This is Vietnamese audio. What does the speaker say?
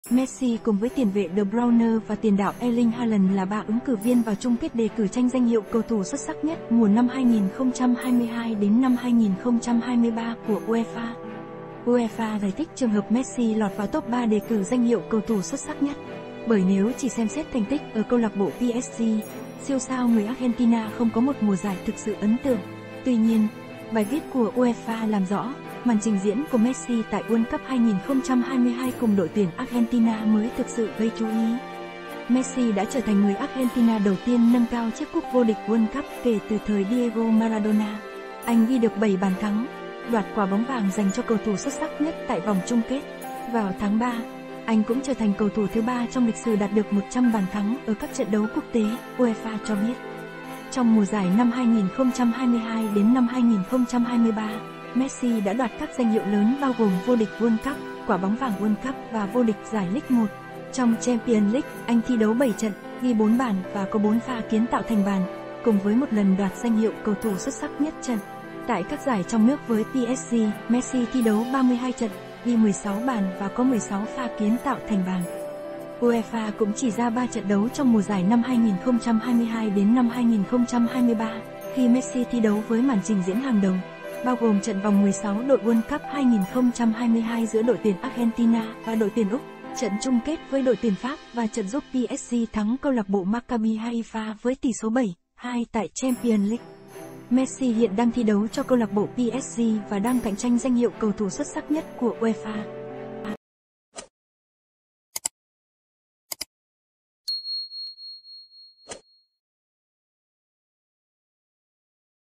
Messi cùng với tiền vệ De Bruyne và tiền đạo Erling Haaland là 3 ứng cử viên vào chung kết đề cử tranh danh hiệu cầu thủ xuất sắc nhất mùa năm 2022 đến năm 2023 của UEFA. UEFA giải thích trường hợp Messi lọt vào top 3 đề cử danh hiệu cầu thủ xuất sắc nhất. Bởi nếu chỉ xem xét thành tích ở câu lạc bộ PSG, siêu sao người Argentina không có một mùa giải thực sự ấn tượng. Tuy nhiên, bài viết của UEFA làm rõ, màn trình diễn của Messi tại World Cup 2022 cùng đội tuyển Argentina mới thực sự gây chú ý. Messi đã trở thành người Argentina đầu tiên nâng cao chiếc cúp vô địch World Cup kể từ thời Diego Maradona. Anh ghi được 7 bàn thắng, đoạt quả bóng vàng dành cho cầu thủ xuất sắc nhất tại vòng chung kết. Vào tháng 3, anh cũng trở thành cầu thủ thứ 3 trong lịch sử đạt được 100 bàn thắng ở các trận đấu quốc tế, UEFA cho biết. Trong mùa giải năm 2022 đến năm 2023, Messi đã đoạt các danh hiệu lớn bao gồm vô địch World Cup, quả bóng vàng World Cup và vô địch giải League 1. Trong Champions League, anh thi đấu 7 trận, ghi 4 bàn và có 4 pha kiến tạo thành bàn, cùng với một lần đoạt danh hiệu cầu thủ xuất sắc nhất trận. Tại các giải trong nước với PSG, Messi thi đấu 32 trận, ghi 16 bàn và có 16 pha kiến tạo thành bàn. UEFA cũng chỉ ra 3 trận đấu trong mùa giải năm 2022 đến năm 2023, khi Messi thi đấu với màn trình diễn hàng đầu, bao gồm trận vòng 16 đội World Cup 2022 giữa đội tuyển Argentina và đội tuyển Úc, trận chung kết với đội tuyển Pháp và trận giúp PSG thắng câu lạc bộ Maccabi Haifa với tỷ số 7-2 tại Champions League. Messi hiện đang thi đấu cho câu lạc bộ PSG và đang cạnh tranh danh hiệu cầu thủ xuất sắc nhất của UEFA.